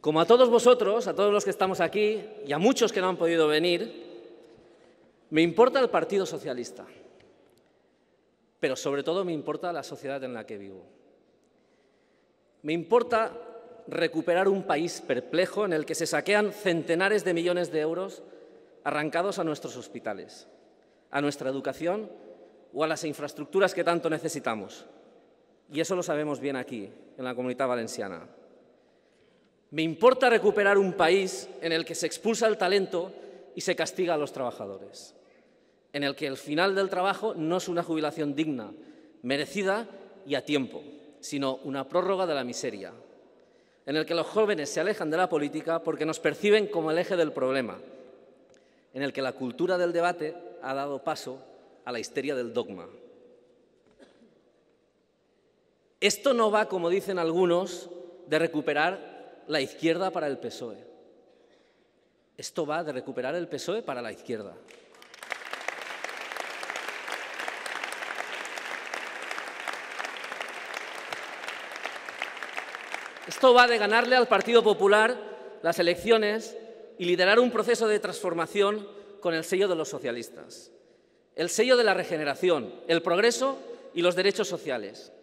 Como a todos vosotros, a todos los que estamos aquí y a muchos que no han podido venir, me importa el Partido Socialista, pero sobre todo me importa la sociedad en la que vivo. Me importa recuperar un país perplejo en el que se saquean centenares de millones de euros arrancados a nuestros hospitales, a nuestra educación o a las infraestructuras que tanto necesitamos. Y eso lo sabemos bien aquí, en la Comunitat Valenciana. Me importa recuperar un país en el que se expulsa el talento y se castiga a los trabajadores, en el que el final del trabajo no es una jubilación digna, merecida y a tiempo, sino una prórroga de la miseria, en el que los jóvenes se alejan de la política porque nos perciben como el eje del problema, en el que la cultura del debate ha dado paso a la histeria del dogma. Esto no va, como dicen algunos, de recuperar la izquierda para el PSOE. Esto va de recuperar el PSOE para la izquierda. Esto va de ganarle al Partido Popular las elecciones y liderar un proceso de transformación con el sello de los socialistas, el sello de la regeneración, el progreso y los derechos sociales.